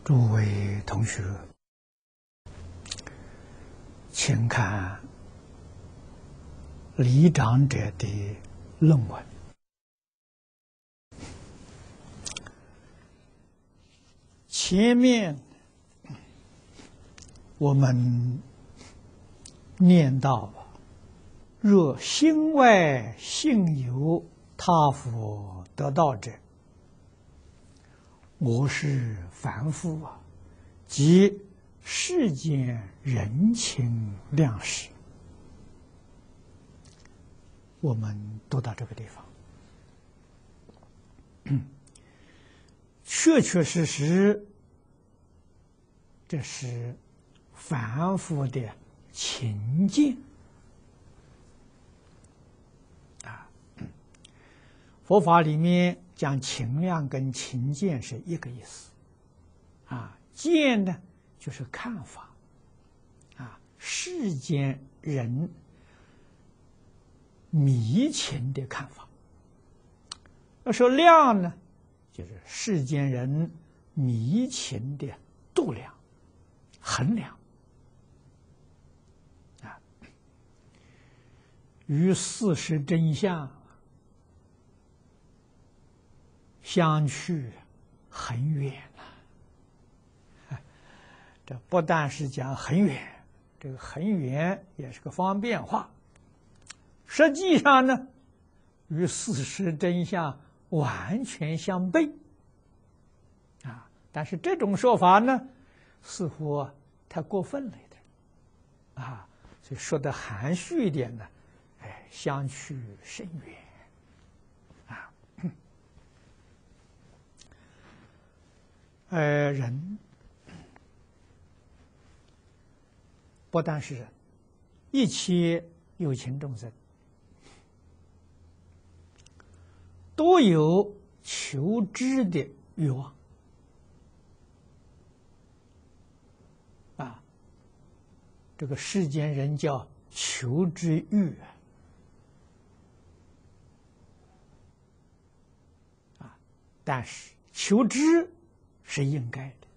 诸位同学，请看李长者的论文。前面我们念到，若心外信有他佛得道者，我是凡夫啊，即世间人情量事。我们读到这个地方，确确实实，这是凡夫的情见啊。佛法里面讲情量跟情见是一个意思啊。见呢，就是看法啊，世间人迷情的看法。要说量呢，就是世间人迷情的度量、衡量啊，与事实真相相去很远了。这不但是讲很远，这个很远也是个方便话，实际上呢，与事实真相完全相悖啊！但是这种说法呢，似乎太过分了一点啊，所以说的含蓄一点呢，相去甚远啊。人不但是人，一切有情众生都有求知的欲望啊，这个世间人叫求知欲啊，但是求知是应该的，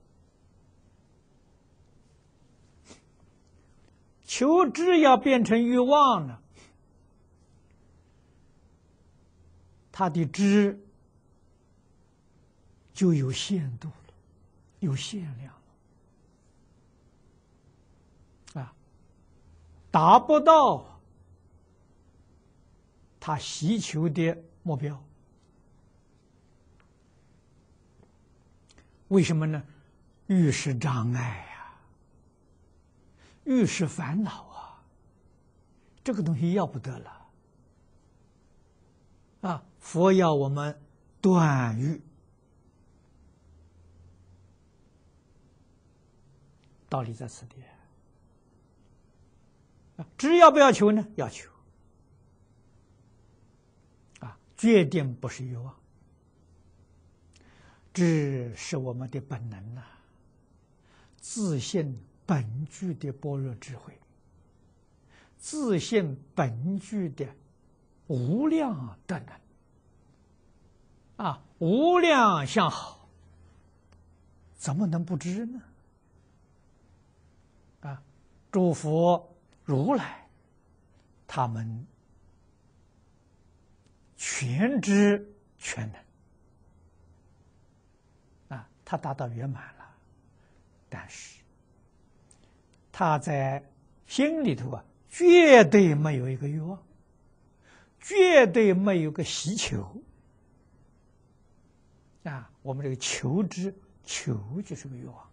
求知要变成欲望呢，他的知就有限度了，有限量了啊，达不到他希求的目标。为什么呢？欲是障碍呀，欲是烦恼啊，这个东西要不得了啊！佛要我们断欲，道理在此地啊。知要不要求呢？要求啊，决定不是欲望。知是我们的本能呐，自信本具的般若智慧，自信本具的无量德能啊，无量相好，怎么能不知呢？啊，诸佛如来，他们全知全能。他达到圆满了，但是他在心里头绝对没有一个欲望，绝对没有个希求啊！我们这个求知，求就是个欲望，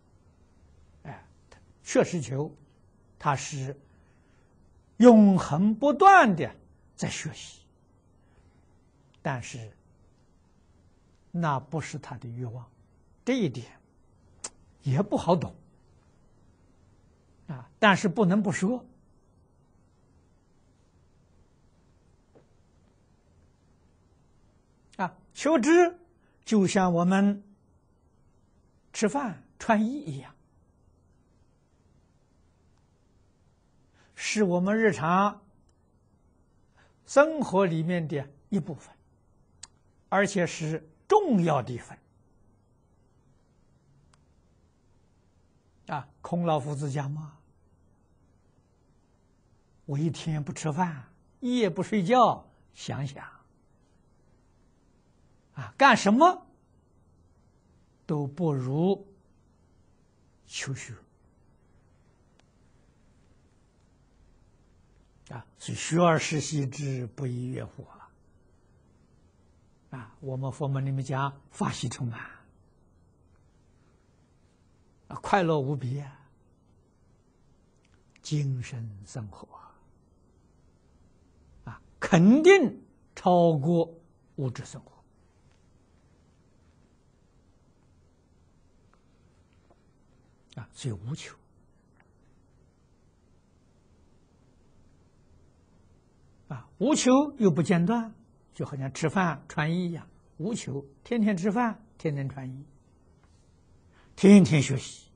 确实求，他是永恒不断的在学习，但是那不是他的欲望。这一点也不好懂啊，但是不能不说啊。求知就像我们吃饭穿衣一样，是我们日常生活里面的一部分，而且是重要的一份孔老夫子讲嘛，我一天不吃饭，一夜不睡觉，想想干什么都不如求学所以学而时习之，不亦说乎我们佛门里面讲法喜充满快乐无比精神生活肯定超过物质生活所以无求无求又不间断，就好像吃饭穿衣一样，无求，天天吃饭，天天穿衣，天天学习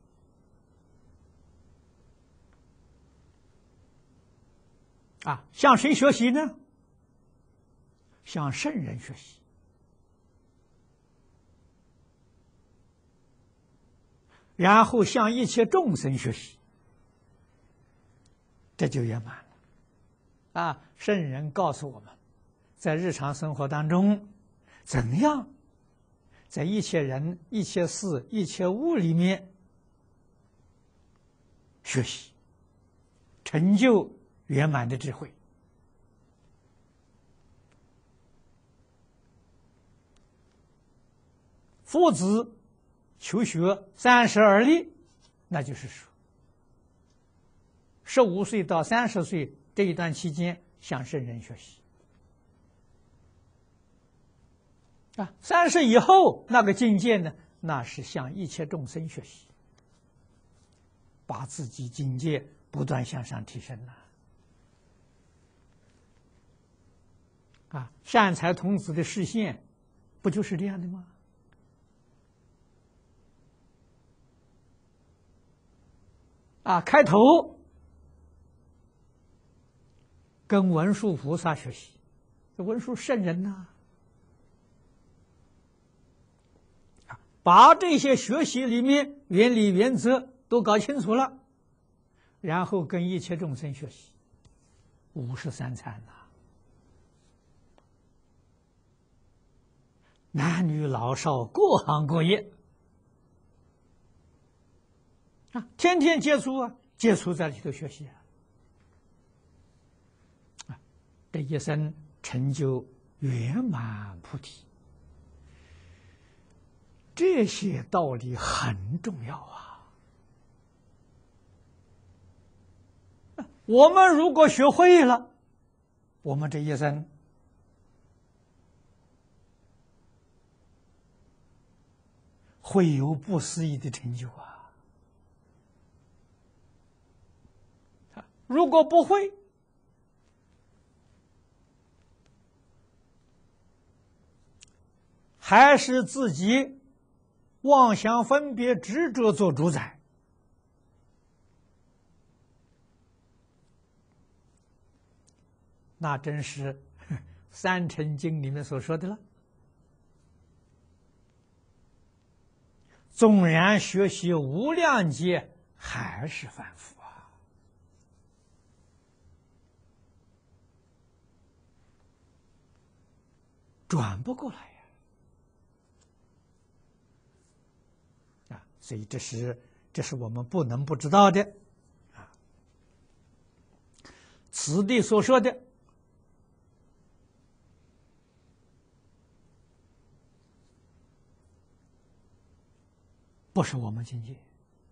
向谁学习呢？向圣人学习，然后向一切众生学习，这就圆满了圣人告诉我们，在日常生活当中，怎样在一切人、一切事、一切物里面学习，成就圆满的智慧。夫子求学32力，那就是说，15岁到30岁这一段期间向圣人学习30以后那个境界呢，那是向一切众生学习，把自己境界不断向上提升善财童子的示现不就是这样的吗？开头跟文殊菩萨学习，文殊圣人把这些学习里面原理原则都搞清楚了，然后跟一切众生学习53参男女老少各行各业天天接触接触在里头学习这一生成就圆满菩提，这些道理很重要我们如果学会了，我们这一生会有不思议的成就如果不会，还是自己妄想分别执着做主宰，那真是三乘经里面所说的了。纵然学习无量劫，还是凡夫转不过来所以这是我们不能不知道的此地所说的不是我们境界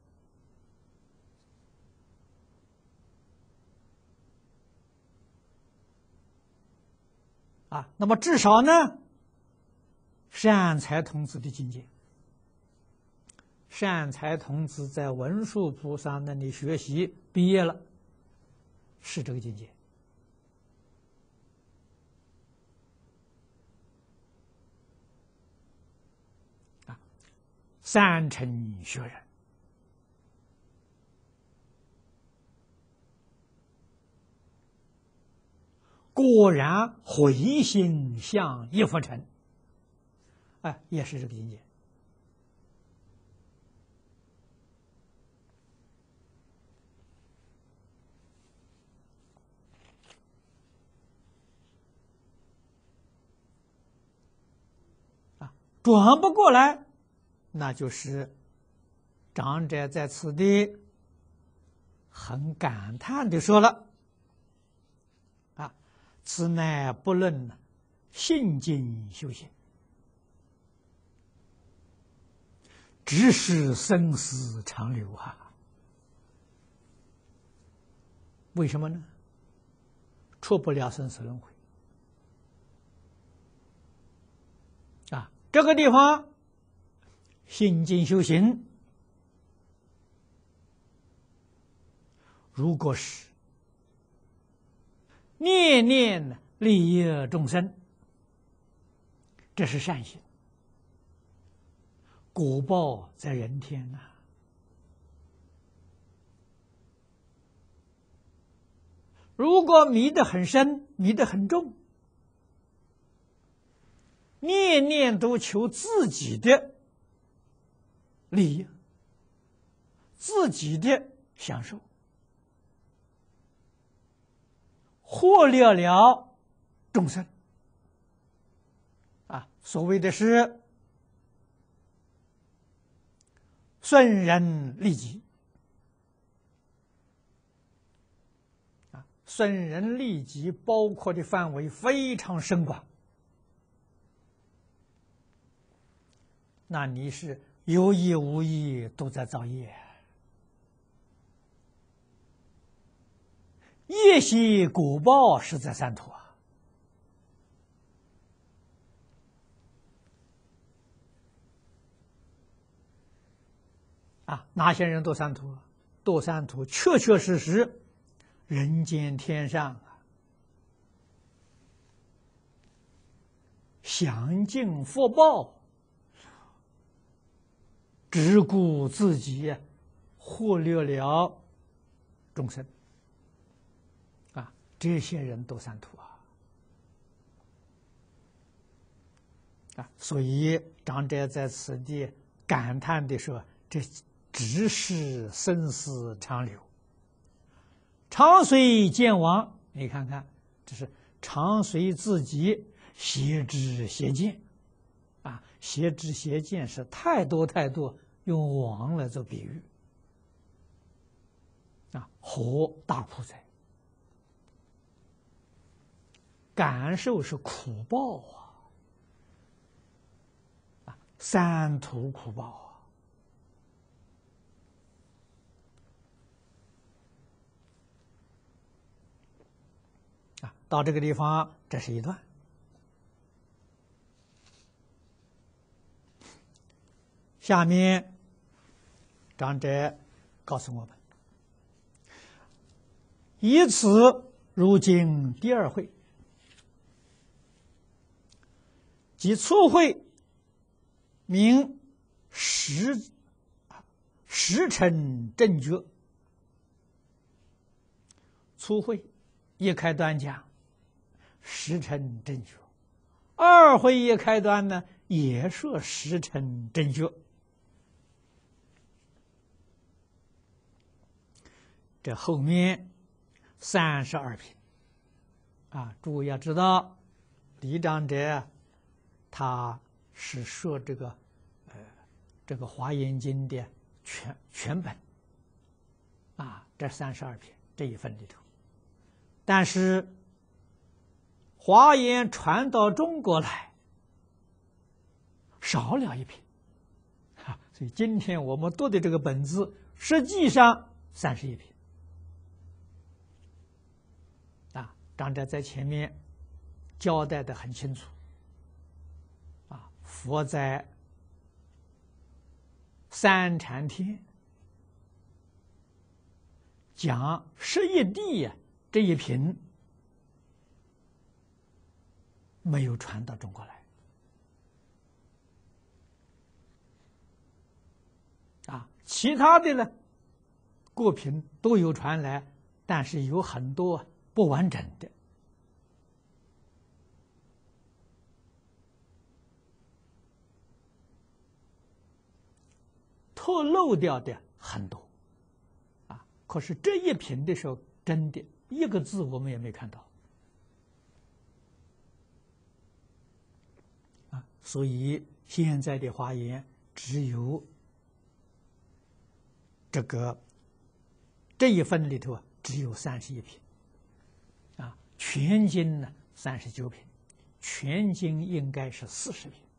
那么至少呢，善财童子的境界，善财童子在文殊菩萨那里学习毕业了，是这个境界三乘学人果然回心向一佛尘也是这个境界转不过来，那就是长者在此地很感叹地说了：“啊，此乃不论信经修行，只是生死长流啊！为什么呢？出不了生死轮回啊！这个地方信经修行，如果是念念利益众生，这是善行，果报在人天呐。如果迷得很深，迷得很重，念念都求自己的利益，自己的享受，忽略了众生啊，所谓的是损人利己啊，损人利己包括的范围非常深广，那你是有意无意都在造业，业习果报是在三途啊！哪些人堕三途？堕三途确确实实，人间天上啊，享尽福报，只顾自己，忽略了众生啊！这些人堕三途啊！所以长者在此地感叹地说：“这只是生死长流，常随见亡。”你看看，这是常随自己邪知邪见啊！邪知邪见是太多太多，用王来做比喻啊，何大苦哉！感受是苦报啊，三途苦报啊！到这个地方，这是一段。下面，长者告诉我们：以此如今第二会，即初会，名十成正觉。初会一开端讲十成正觉，二会一开端呢也说十成正觉。这后面32品啊，诸位要知道，李长者他是说这个华严经的全本啊，这32品这一份里头，但是华严传到中国来少了一品啊，所以今天我们读的这个本子实际上31品。长者在前面交代的很清楚啊，佛在三禅天讲11地呀，这一品没有传到中国来啊，其他的呢各品都有传来，但是有很多不完整的，透露掉的很多啊。可是这一品的时候，真的一个字我们也没看到啊。所以现在的华严只有这一份里头只有31品，全经呢39品，全经应该是40品。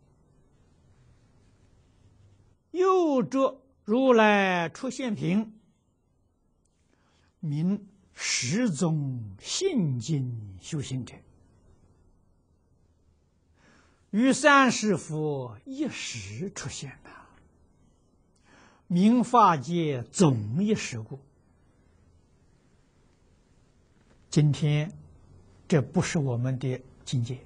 又着如来出现品，名十宗信经修行者，于三世佛一时出现呐，名法界总一时故。今天这不是我们的境界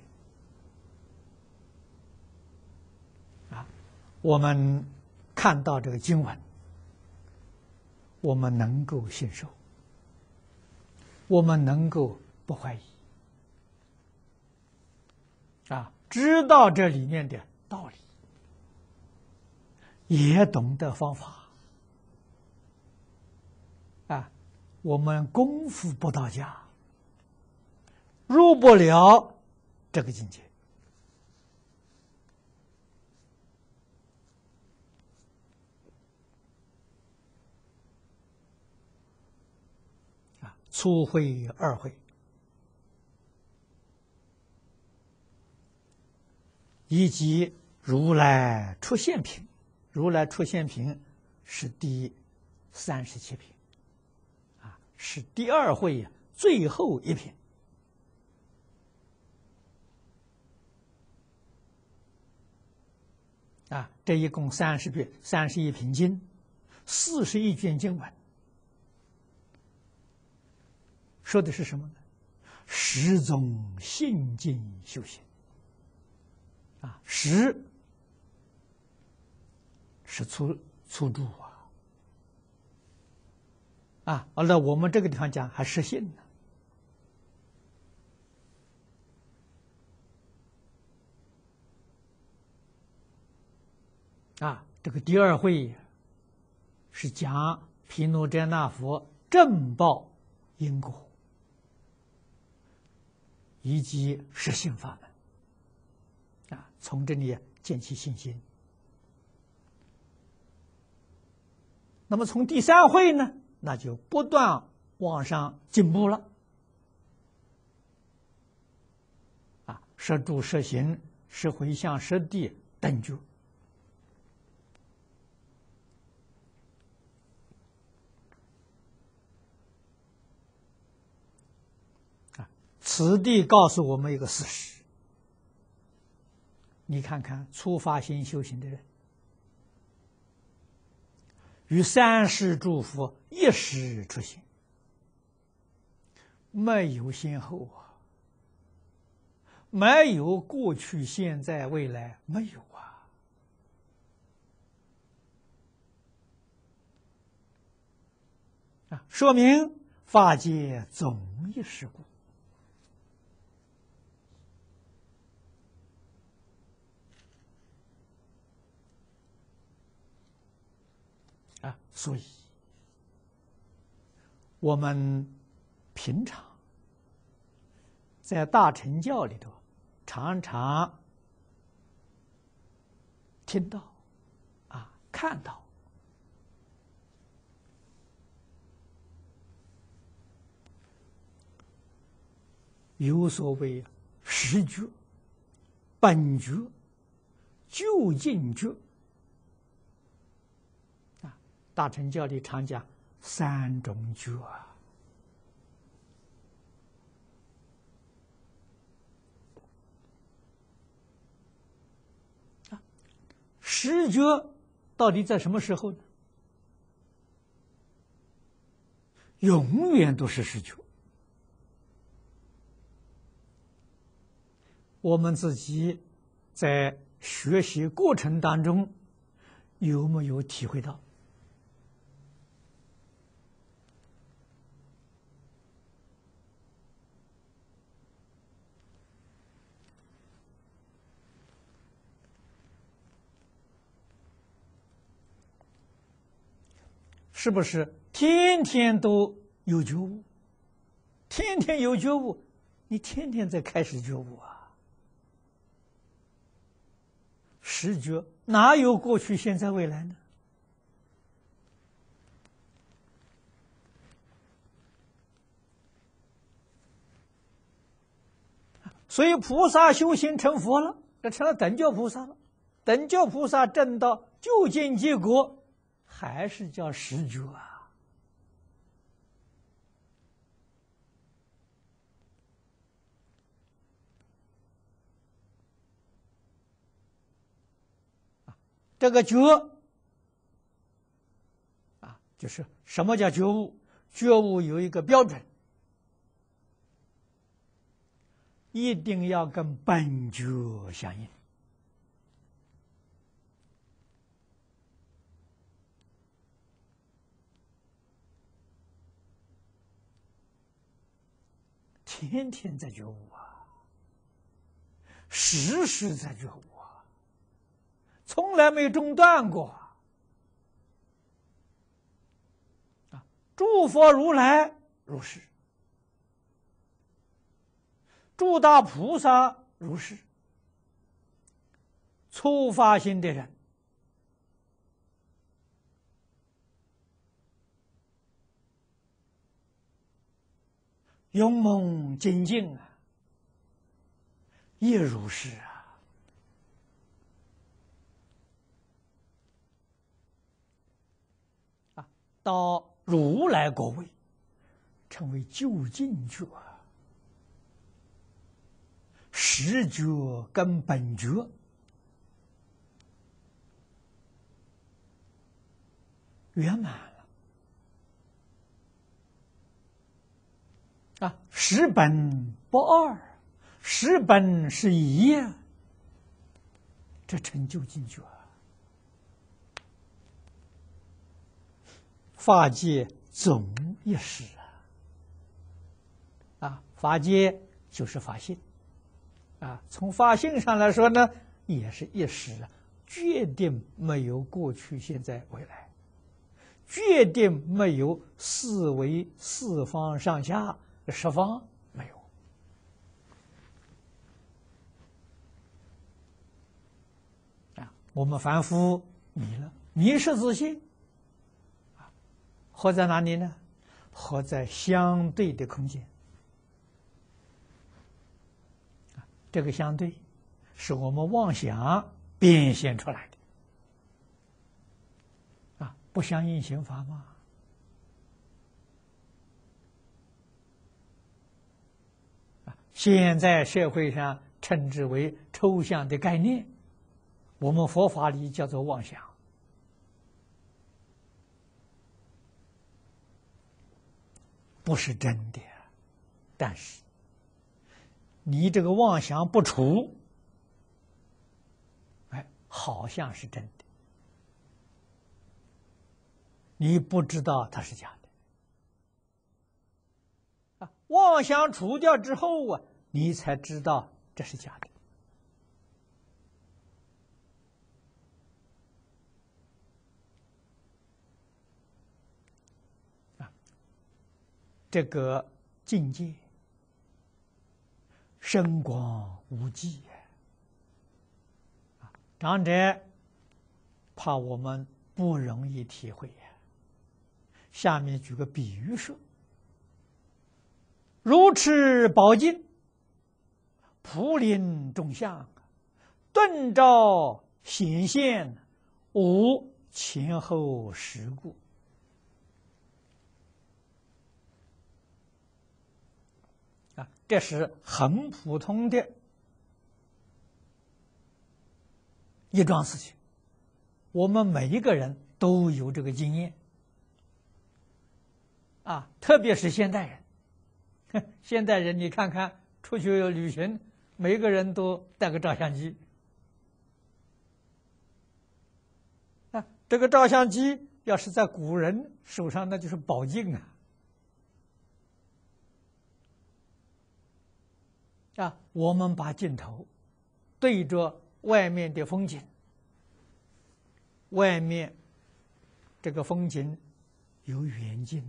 我们看到这个经文，我们能够信受，我们能够不怀疑知道这里面的道理，也懂得方法我们功夫不到家，入不了这个境界初会二会以及如来出现品，如来出现品是第37品是第二会最后一品这一共31品经，41卷经文，说的是什么呢？十宗信经修行十是粗注那我们这个地方讲还实信呢这个第二会是讲毗卢遮那佛正报因果以及实信法门从这里建起信心。那么从第三会呢，那就不断往上进步了摄住摄行摄回向摄地等觉此地告诉我们一个事实，你看看初发心修行的人，与三世诸佛一时出现，没有先后没有过去现在未来，没有说明法界总一时故所以我们平常在大乘教里头常常听到看到有所谓实觉、本觉、究竟觉大乘教里常讲3种觉实觉到底在什么时候呢？永远都是实觉。我们自己在学习过程当中有没有体会到？是不是天天都有觉悟？天天有觉悟，你天天在开始觉悟实觉哪有过去、现在、未来呢？所以菩萨修行成佛了，这成了等觉菩萨了。等觉菩萨证到究竟结果，还是叫实觉啊。这个觉啊，就是什么叫觉悟？觉悟有一个标准，一定要跟本觉相应。天天在觉悟啊，时时在觉悟啊，从来没中断过啊！诸佛如来如是，诸大菩萨如是，初发心的人，勇猛精进啊，也如是啊。到如来果位，成为究竟觉，实觉跟本觉圆满了啊！实本不二，实本是一，这成就竟觉。法界总一时啊！法界就是法性啊。从法性上来说呢，也是一时啊，决定没有过去、现在、未来，决定没有四维、四方上下、十方，没有啊。我们凡夫迷了，迷失自性。活在哪里呢？活在相对的空间。这个相对，是我们妄想变现出来的。不相应刑法吗？现在社会上称之为抽象的概念，我们佛法里叫做妄想。不是真的，但是你这个妄想不除，好像是真的，你不知道它是假的。妄想除掉之后啊，你才知道这是假的。这个境界深广无际长者怕我们不容易体会下面举个比喻说：如持宝镜，普临众相，顿照显现，无前后时故。这是很普通的一桩事情，我们每一个人都有这个经验特别是现代人。现代人，你看看出去旅行，每个人都带个照相机这个照相机要是在古人手上，那就是宝镜我们把镜头对着外面的风景，外面这个风景有远近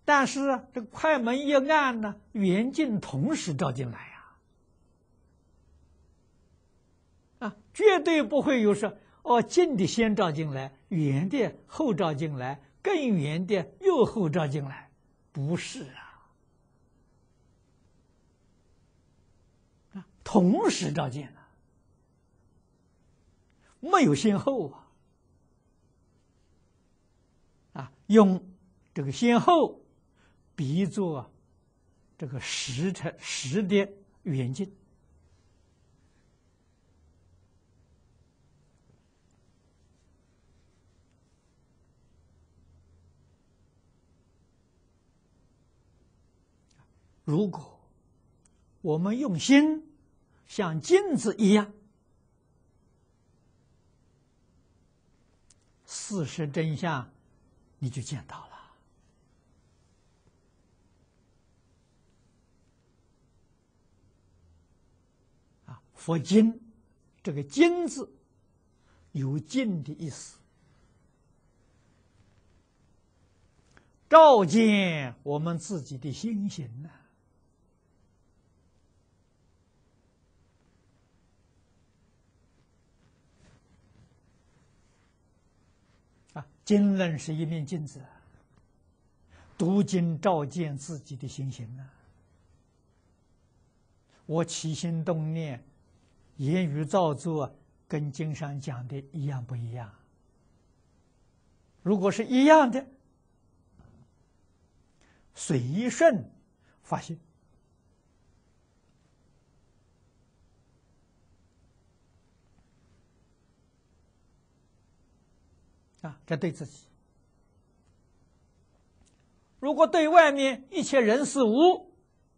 但是这快门一按呢，远近同时照进来绝对不会有说近的先照进来，远的后照进来，更远的又后照进来，不是同时照见没有先后用这个先后比作这个时的远近。如果我们用心像镜子一样，事实真相你就见到了。佛经这个经字有镜的意思，照见我们自己的心行经论是一面镜子，读经照见自己的心行我起心动念、言语造作，跟经上讲的一样不一样？如果是一样的，随顺发心这对自己；如果对外面一切人事物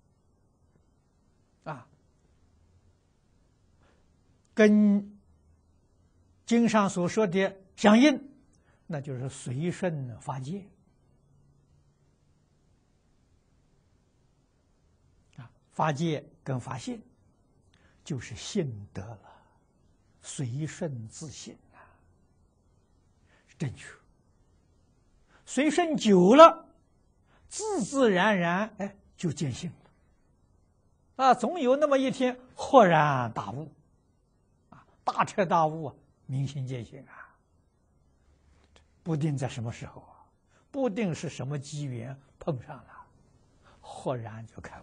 跟经上所说的相应，那就是随顺法界法界跟法性就是性德了，随顺自性正确。随顺久了，自自然然就见性了总有那么一天豁然大悟大彻大悟明心见性不定在什么时候不定是什么机缘碰上了，豁然就开悟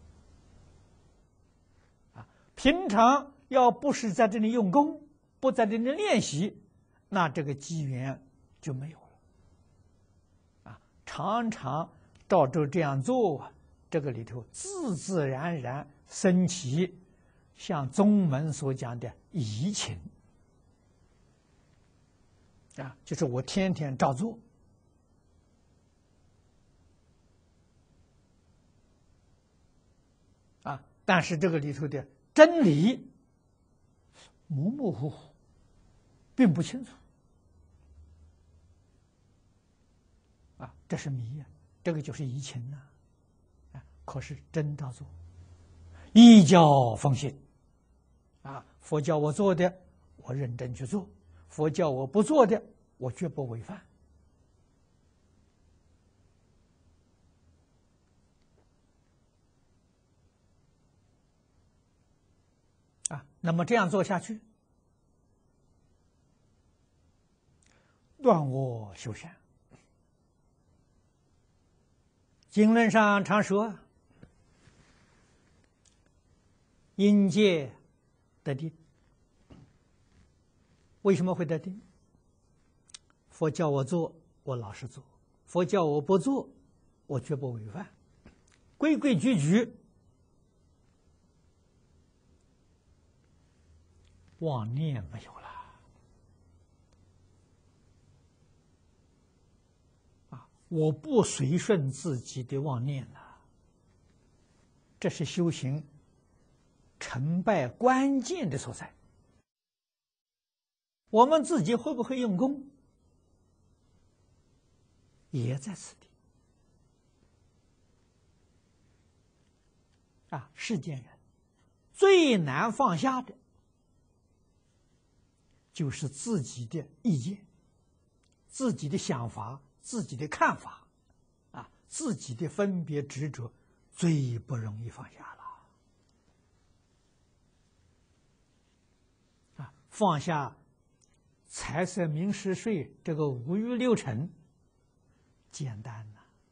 了平常要不是在这里用功，不在这里练习，那这个机缘就没有了常常照着这样做这个里头自自然然升起像宗门所讲的怡情就是我天天照做但是这个里头的真理模模糊糊，并不清楚这是迷这个就是怡情可是真照做，依教奉行佛教我做的，我认真去做；佛教我不做的，我绝不违反那么这样做下去，断我修善。经论上常说，因戒得定。为什么会得定？佛教我做，我老实做；佛教我不做，我绝不违反。规规矩矩，妄念没有了我不随顺自己的妄念了，这是修行成败关键的所在。我们自己会不会用功，也在此地世间人最难放下的，就是自己的意见、自己的想法、自己的看法自己的分别执着最不容易放下了。放下财色名食睡这个五欲六尘，简单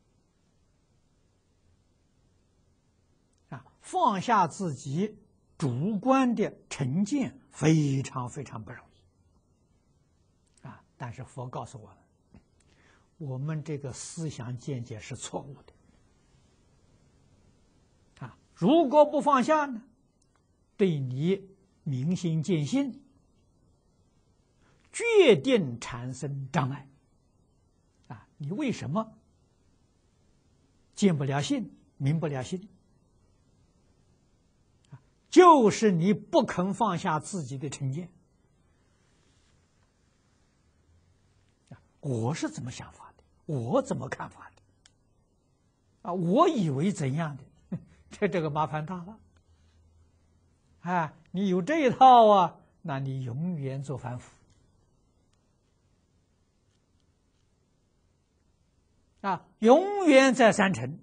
呐！放下自己主观的成见，非常非常不容易。但是佛告诉我们，我们这个思想见解是错误的。如果不放下呢，对你明心见性，决定产生障碍。你为什么见不了性，明不了性？就是你不肯放下自己的成见。我是怎么想法的？我怎么看法的？我以为怎样的？这个麻烦大了。你有这一套啊，那你永远做凡夫。永远在三尘，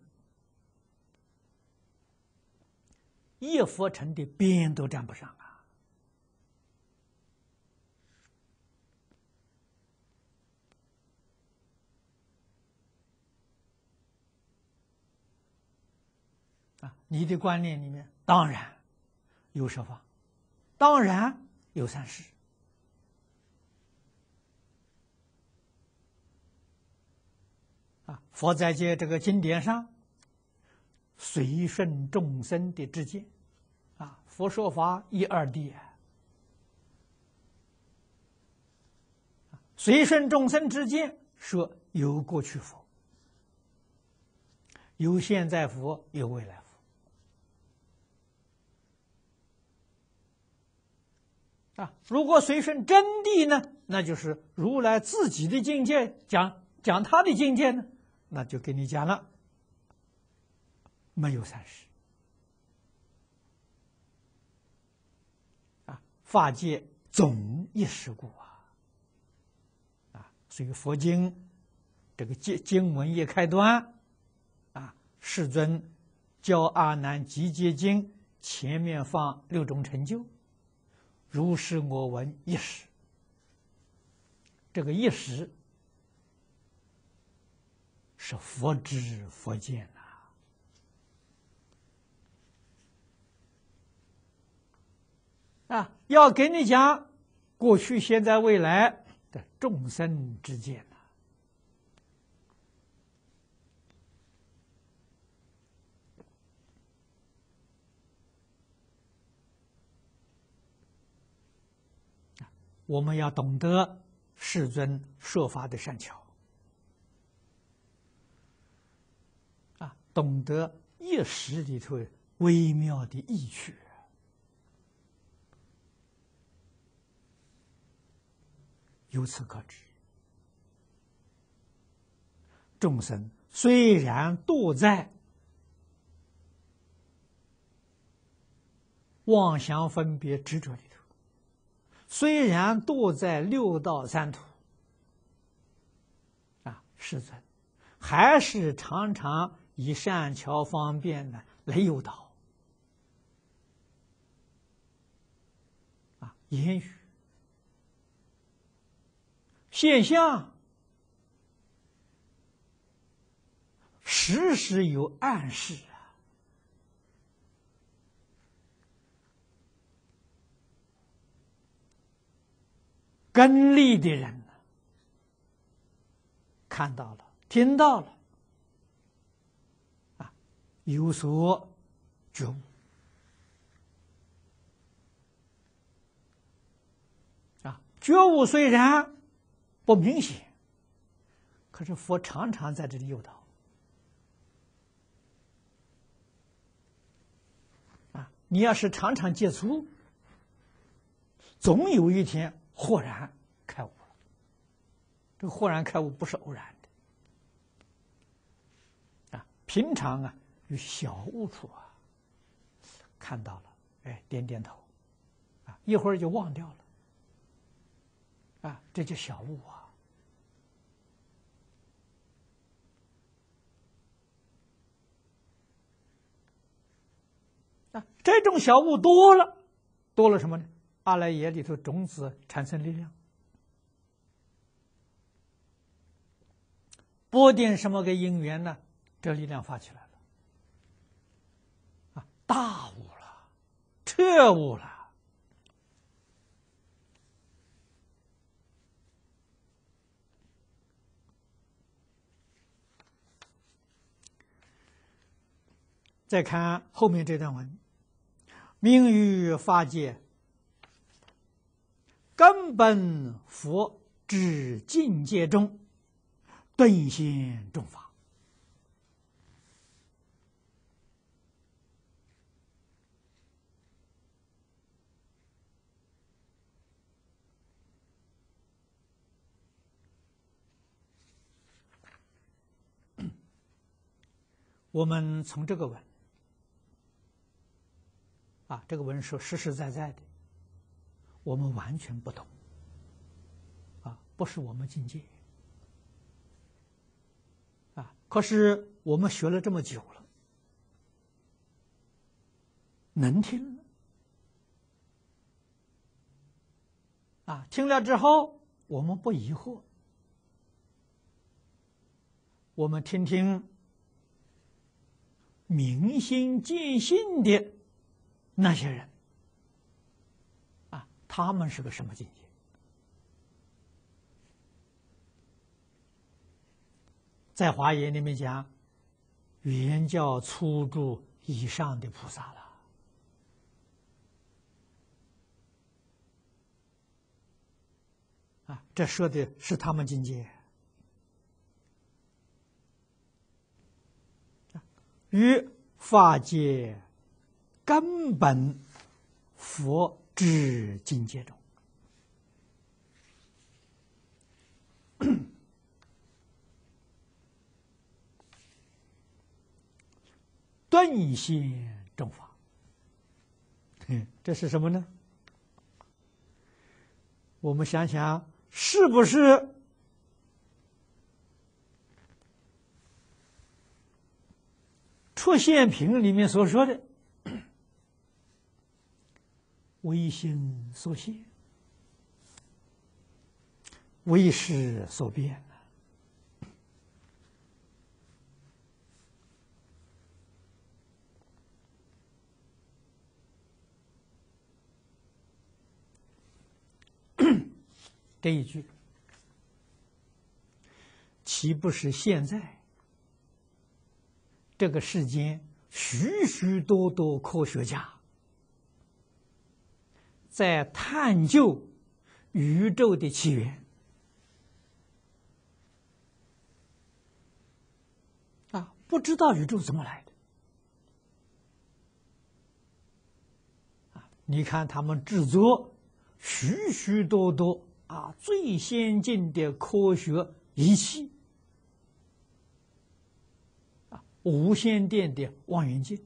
一佛尘的边都沾不上你的观念里面当然有十方，当然有三世。佛在这个经典上，随顺众生的知见，佛说法一二谛，随顺众生知见，说有过去佛，有现在佛，有未来佛。如果随顺真谛呢，那就是如来自己的境界，讲他的境界呢，那就给你讲了，没有三世。法界总一时故所以佛经这个经文一开端，世尊教阿难集结经前面放6种成就，如是我闻一时。这个一时是佛知佛见要给你讲过去、现在、未来的众生之见我们要懂得世尊说法的善巧懂得一时里头微妙的意趣。由此可知，众生虽然堕在妄想分别执着里头，虽然堕在六道三途，世尊还是常常以善巧方便来诱导言语现象，时时有暗示根利的人看到了，听到了，有所觉悟觉悟虽然不明显，可是佛常常在这里诱导你要是常常接触，总有一天豁然开悟了。这个豁然开悟不是偶然的平常有小悟处看到了，点点头一会儿就忘掉了这叫小悟这种小物多了，多了什么呢？阿赖耶里头种子产生力量，拨点什么个因缘呢？这力量发起来了，啊，大悟了，彻悟了。再看后面这段文，命于法界，根本佛之境界中，顿现众法。我们从这个文啊，这个文说实实在在的，我们完全不懂啊，不是我们境界啊。可是我们学了这么久了，能听了啊，听了之后我们不疑惑，我们听听明心见性的那些人啊，他们是个什么境界？在华严里面讲，原教初住以上的菩萨了啊，这说的是他们境界。于法界根本佛之境界中，顿现众法。这是什么呢？我们想想，是不是出现品里面所说的唯心所现，为识所变这一句，岂不是现在这个世间许许多多科学家在探究宇宙的起源啊，不知道宇宙怎么来的啊？你看他们制作许许多多啊最先进的科学仪器啊，无线电的望远镜，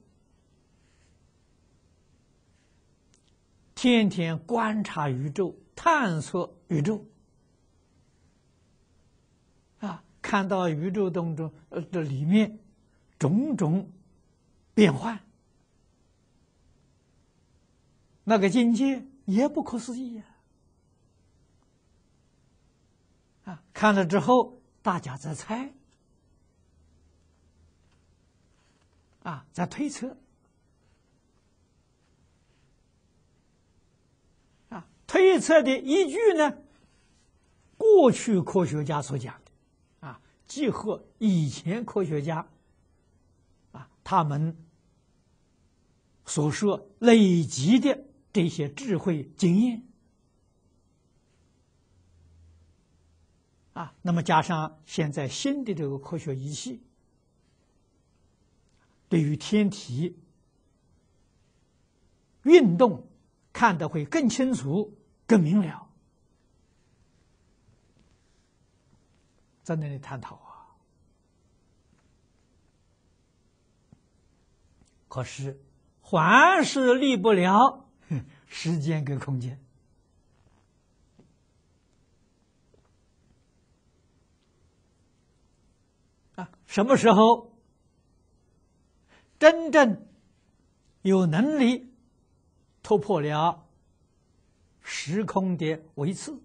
天天观察宇宙，探索宇宙啊，看到宇宙当中这里面种种变幻，那个境界也不可思议啊！看了之后，大家在猜啊，在推测啊，推测的依据呢，过去科学家所讲的啊，结合以前科学家啊他们所说累积的这些智慧经验啊，那么加上现在新的这个科学仪器，对于天体运动看得会更清楚、更明了，在那里探讨啊。可是还是离不了时间跟空间啊。什么时候真正有能力突破了时空的维次，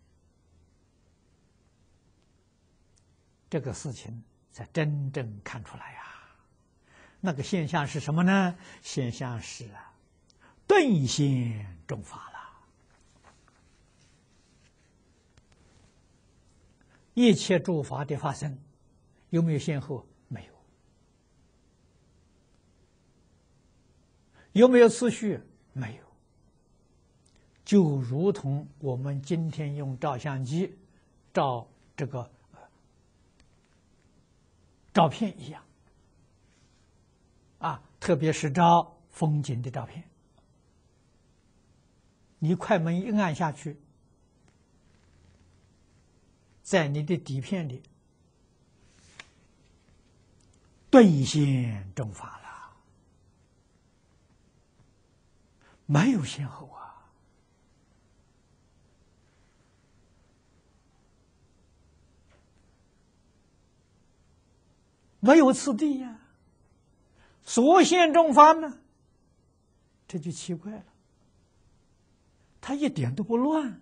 这个事情才真正看出来呀。那个现象是什么呢？现象是顿现正法了。一切诸法的发生，有没有先后？没有。有没有次序？没有。就如同我们今天用照相机照这个照片一样，特别是照风景的照片，你快门一按下去，在你的底片里顿现正法了，没有先后啊，没有次第呀，所现正法呢，这就奇怪了，它一点都不乱。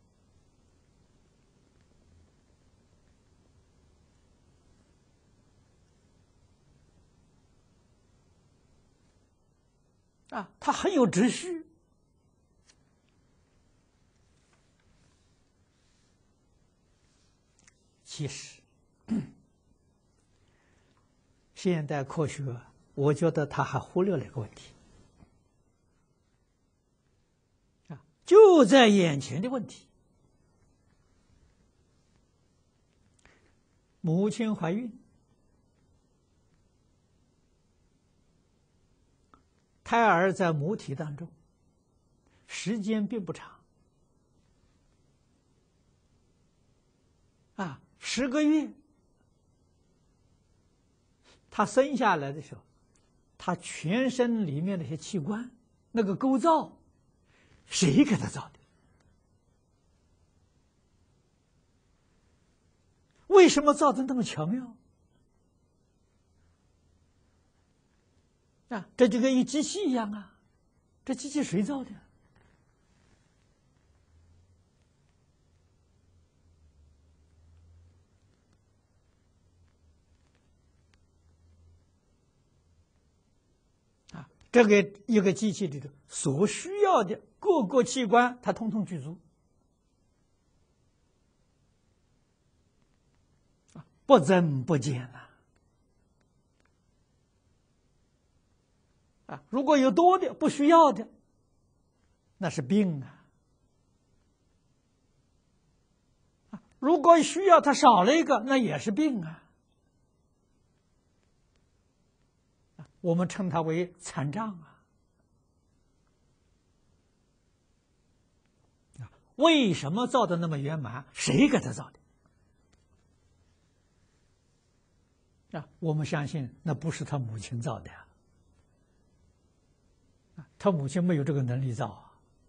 它很有秩序。其实，现代科学，我觉得他还忽略了一个问题，就在眼前的问题。母亲怀孕，胎儿在母体当中，时间并不长，10个月，他生下来的时候，他全身里面那些器官，那个构造，谁给他造的？为什么造的那么巧妙？这就跟一机器一样啊！这机器谁造的？这个一个机器里头所需要的各个器官，它统统具足，不增不减如果有多的不需要的，那是病如果需要它少了一个，那也是病我们称它为残障为什么造的那么圆满？谁给他造的？我们相信那不是他母亲造的他母亲没有这个能力造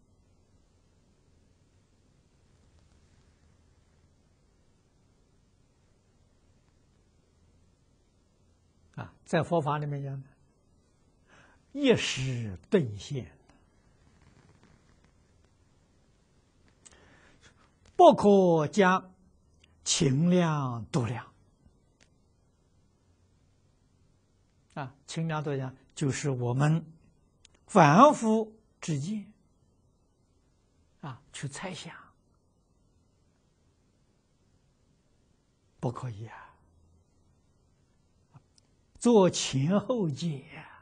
在佛法里面讲的，一时顿现，不可将轻量度量轻量度量就是我们凡夫之见去猜想，不可以做前后解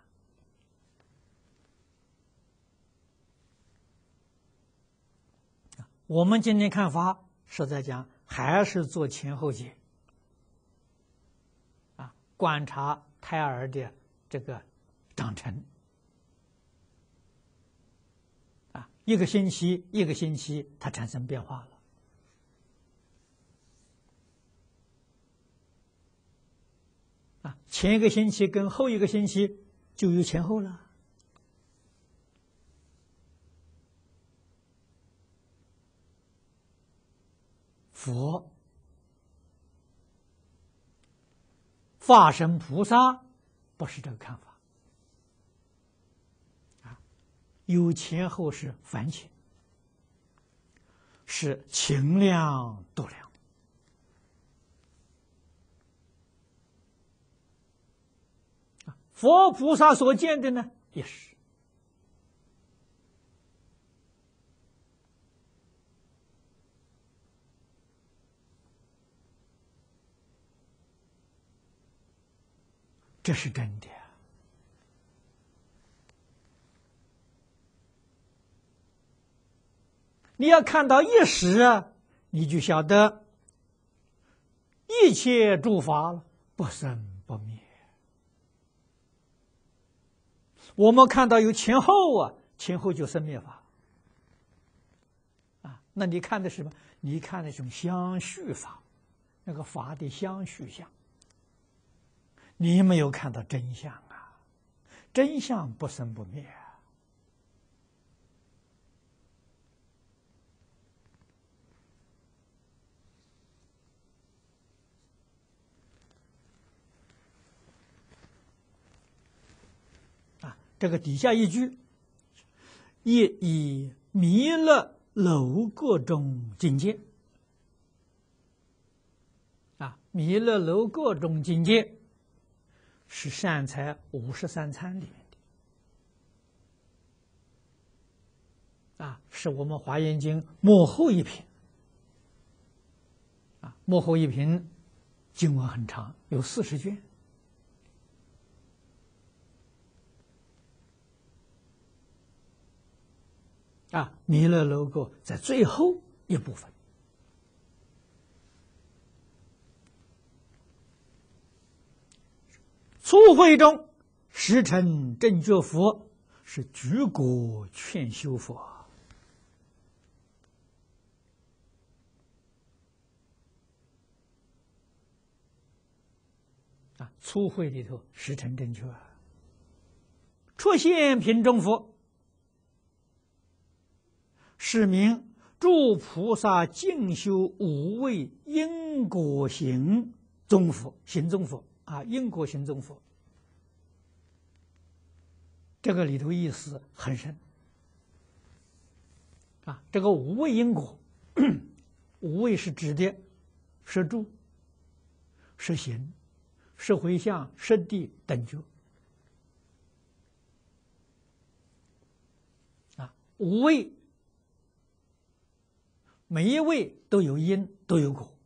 我们今天看法是在讲，还是做前后解观察胎儿的这个长成一个星期它产生变化了前一个星期跟后一个星期就有前后了。佛化身菩萨不是这个看法有前后是反前，是清凉度量。佛菩萨所见的呢，也是。这是真的。你要看到一时啊，你就晓得一切诸法不生不灭。我们看到有前后啊，前后就生灭法啊。那你看的是什么？你看那种相续法，那个法的相续相。你没有看到真相啊！真相不生不灭啊！这个底下一句，亦以弥勒楼阁中境界啊，弥勒楼阁中境界。是善财53参里面的啊，是我们《华严经》末后一品啊，末后一品经文很长，有40卷啊。弥勒楼阁在最后一部分。初会中，时成正觉佛是举国劝修佛啊。初会里头时成正觉，出现品中佛，是名诸菩萨净修五位因果行宗佛，行宗佛。啊，因果行宗佛，这个里头意思很深啊。这个五位因果，五位是指的摄住、摄行、摄回向、摄地等觉啊。五位，每一位都有因，都有果。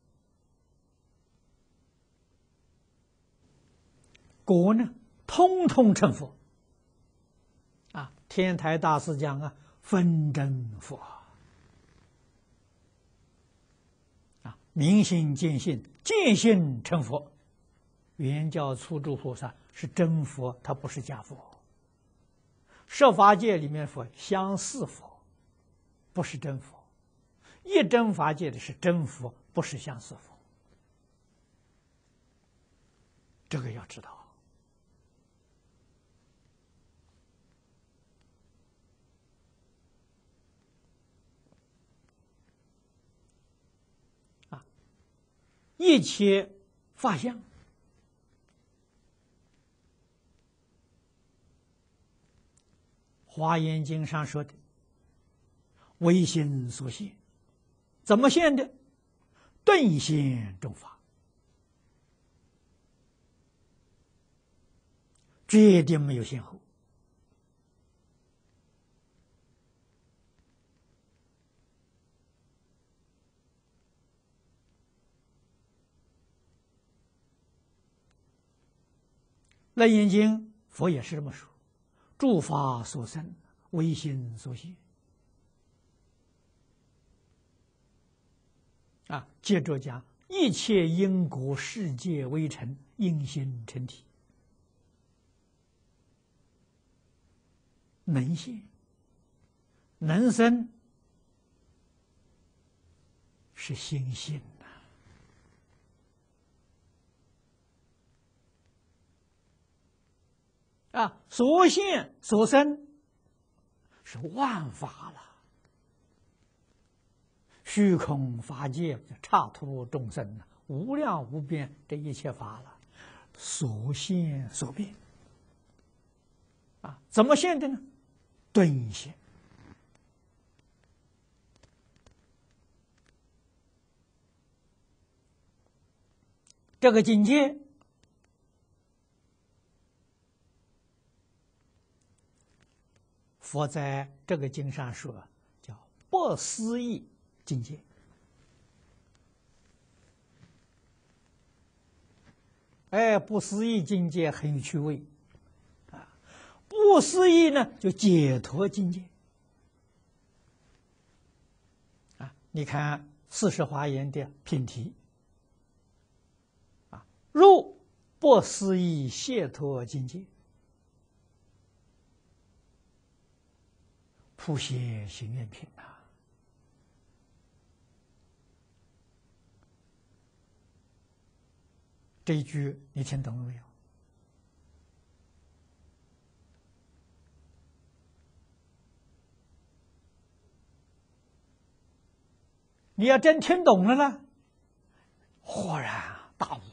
果呢，通通成佛啊！天台大师讲啊，分真佛啊，明心见性，见性成佛。圆教初住菩萨是真佛，他不是假佛。设法界里面佛相似佛，不是真佛。一真法界的是真佛，不是相似佛。这个要知道。一切法相，华严经上说的唯心所现，怎么现的？顿现众法，决定没有先后。楞严经佛也是这么说：诸法所生，唯心所现。啊，接着讲一切因果世界微尘，因心成体，能现能生，是心性。啊，所现所生是万法了，虚空法界刹土众生呢，无量无边这一切法了，所现所变啊，怎么现的呢？ 顿现。这个境界，佛在这个经上说，叫不思议境界。哎，不思议境界很有趣味啊！不思议呢，就解脱境界啊！你看四十华严的品题啊，入不思议解脱境界，普贤行愿品呐。这一句你听懂了没有？你要真听懂了呢，豁然大悟。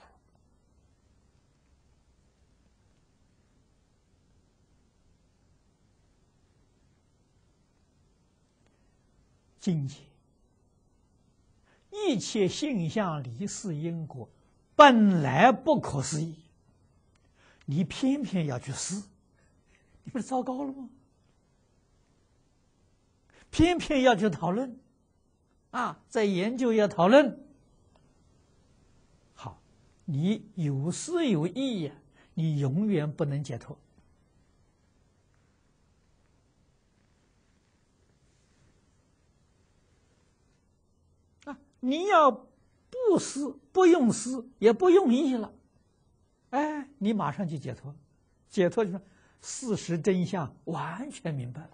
境界，一切性相离事因果本来不可思议，你偏偏要去思，你不是糟糕了吗？偏偏要去讨论啊，在研究要讨论，好，你有思有意呀，你永远不能解脱啊！你要不思，不用思，也不用意了，哎，你马上就解脱，解脱就是事实真相完全明白了。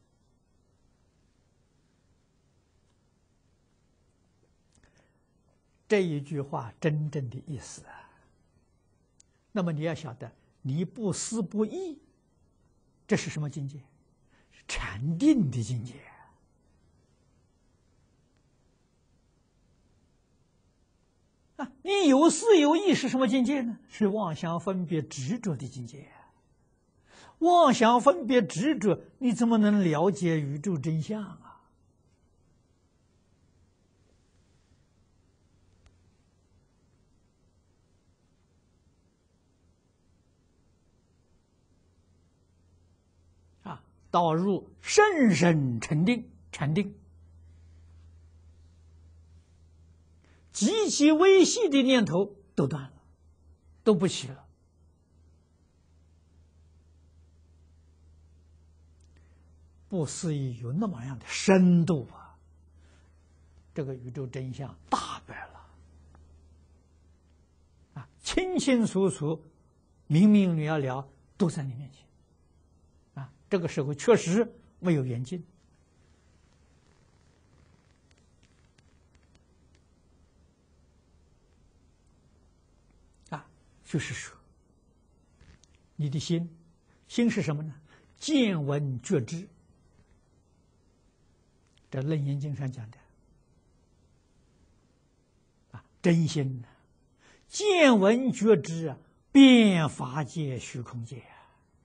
这一句话真正的意思啊，那么你要晓得，你不思不意，这是什么境界？是禅定的境界啊！你有思有意是什么境界呢？是妄想分别执着的境界。妄想分别执着，你怎么能了解宇宙真相啊？导入深深沉定禅定，极其微细的念头都断了，都不起了。不思议有那么样的深度啊！这个宇宙真相大白了啊，清清楚楚、明明了了，都在你面前。这个时候确实没有远近啊，就是说，你的心是什么呢？见闻觉知，这《楞严经》上讲的啊，真心呢，见闻觉知啊，遍法界虚空界啊。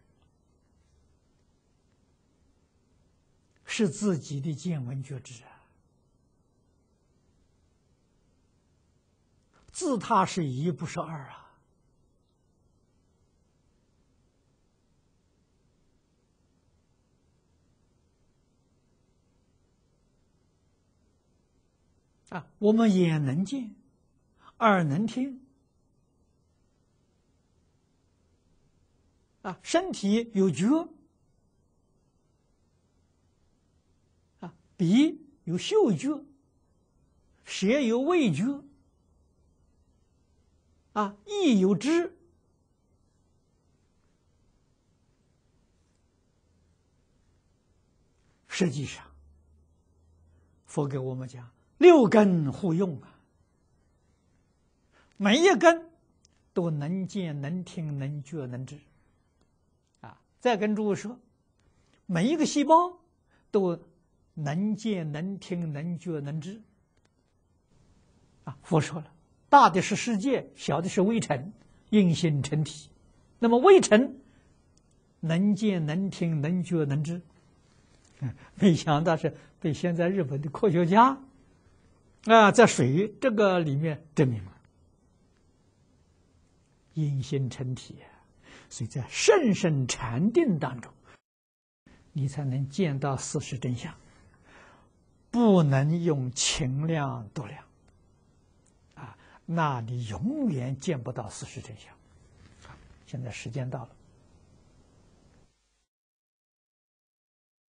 是自己的见闻觉知啊，自他是一，不是二啊！我们眼能见，耳能听啊，身体有觉啊，鼻有嗅觉，舌有味觉啊，意有知。实际上，佛给我们讲六根互用啊，每一根都能见、能听、能觉、能知啊。再跟诸位说，每一个细胞都能见、能听、能觉、能知啊。佛说了，大的是世界，小的是微尘，应心成体。那么微尘能见、能听、能觉、能知没想到是被现在日本的科学家在水这个里面证明了因心成体，所以在甚深禅定当中，你才能见到事实真相，不能用情量度量那你永远见不到事实真相。现在时间到了。